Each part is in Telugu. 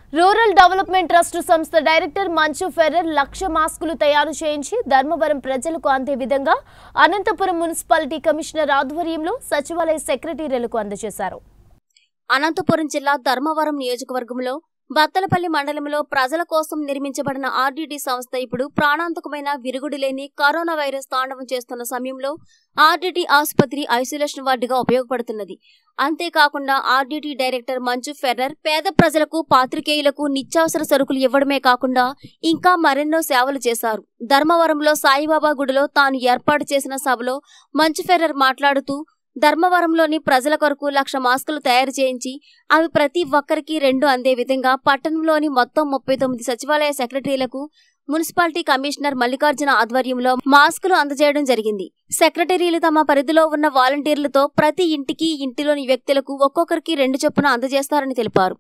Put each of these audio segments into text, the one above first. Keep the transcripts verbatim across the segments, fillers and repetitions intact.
రూరల్ డెవలప్మెంట్ ట్రస్ట్ సంస్థ డైరెక్టర్ మంచు ఫెర్రర్ లక్ష మాస్కులు తయారు చేయించి ధర్మవరం ప్రజలకు అందే విధంగా అనంతపురం మున్సిపాలిటీ కమిషనర్ ఆధ్వర్యంలో సచివాలయ సెక్రటరీలకు అందజేశారు. అనంతపురం జిల్లా ధర్మవరం నియోజకవర్గంలో బత్తలపల్లి మండలంలో ప్రజల కోసం నిర్మించబడిన ఆర్డీటీ సంస్థ ఇప్పుడు ప్రాణాంతకమైన విరుగుడు లేని కరోనా వైరస్ తాండవం చేస్తున్న సమయంలో ఆర్డీటీ ఆసుపత్రి ఐసోలేషన్ వార్డుగా ఉపయోగపడుతున్నది. అంతేకాకుండా ఆర్డీటీ డైరెక్టర్ మంచు ఫెర్రర్ పేద ప్రజలకు పాత్రికేయులకు నిత్యావసర సరుకులు ఇవ్వడమే కాకుండా ఇంకా మరెన్నో సేవలు చేశారు. ధర్మవరంలో సాయిబాబా గుడిలో తాను ఏర్పాటు చేసిన సభలో మంచు ఫెర్రర్ మాట్లాడుతూ ధర్మవరంలోని ప్రజల కొరకు లక్ష మాస్కులు తయారు చేయించి అవి ప్రతి ఒక్కరికి రెండు అందే విధంగా పట్టణంలోని మొత్తం ముప్పై తొమ్మిది సచివాలయ సెక్రటరీలకు మున్సిపాలిటీ కమిషనర్ మల్లికార్జున ఆధ్వర్యంలో మాస్కులు అందజేయడం జరిగింది. సెక్రటరీలు తమ పరిధిలో ఉన్న వాలంటీర్లతో ప్రతి ఇంటికి ఇంటిలోని వ్యక్తులకు ఒక్కొక్కరికి రెండు చొప్పున అందజేస్తారని తెలిపారు.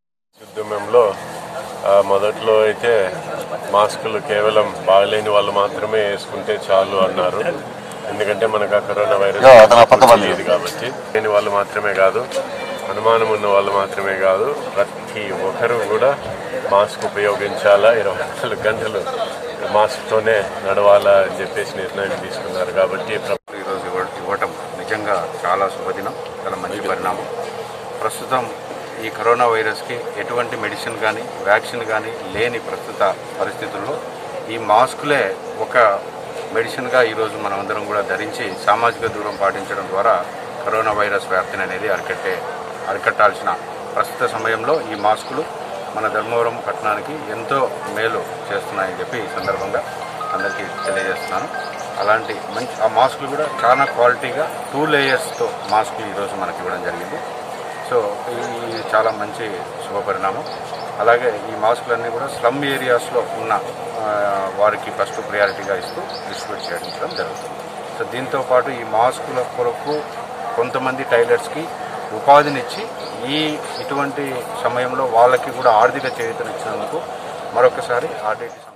మొదట్లో అయితే మాస్కులు కేవలం బాగలేని వాళ్ళు మాత్రమే వేసుకుంటే చాలు అన్నారు. ఎందుకంటే మనకు ఆ కరోనా వైరస్ లేదు కాబట్టి లేని వాళ్ళు మాత్రమే కాదు, అనుమానం ఉన్న వాళ్ళు మాత్రమే కాదు, ప్రతి ఒక్కరు కూడా మాస్క్ ఉపయోగించాలా, ఇరవై నాలుగు గంటలు మాస్క్తోనే నడవాలా అని చెప్పేసి నిర్ణయం తీసుకున్నారు. కాబట్టి ఈరోజు ఇవ్వటం నిజంగా చాలా శుభదినం, చాలా మంచి పరిణామం. ప్రస్తుతం ఈ కరోనా వైరస్కి ఎటువంటి మెడిసిన్ కానీ వ్యాక్సిన్ కానీ లేని ప్రస్తుత పరిస్థితుల్లో ఈ మాస్కులే ఒక మెడిసిన్గా ఈరోజు మనమందరం కూడా ధరించి సామాజిక దూరం పాటించడం ద్వారా కరోనా వైరస్ వ్యాప్తిని అనేది అరికట్టే అరికట్టాల్సిన ప్రస్తుత సమయంలో ఈ మాస్కులు మన ధర్మవరం పట్టణానికి ఎంతో మేలు చేస్తున్నాయని చెప్పి ఈ సందర్భంగా అందరికీ తెలియజేస్తున్నాను. అలాంటి మంచి ఆ మాస్కులు కూడా చాలా క్వాలిటీగా టూ లేయర్స్తో మాస్కులు ఈరోజు మనకి ఇవ్వడం జరిగింది. సో ఇది చాలా మంచి శుభపరిణామం. అలాగే ఈ మాస్కులన్నీ కూడా స్లమ్ ఏరియాస్లో ఉన్న వారికి ఫస్ట్ ప్రయారిటీగా ఇస్తూ డిస్ట్రిబ్యూట్ చేయడం జరుగుతుంది. సో దీంతోపాటు ఈ మాస్కుల కొరకు కొంతమంది టైలర్స్కి ఉపాధినిచ్చి ఈ ఇటువంటి సమయంలో వాళ్ళకి కూడా ఆర్థిక చేయూతనిచ్చినందుకు మరొకసారి ఆర్డీటీ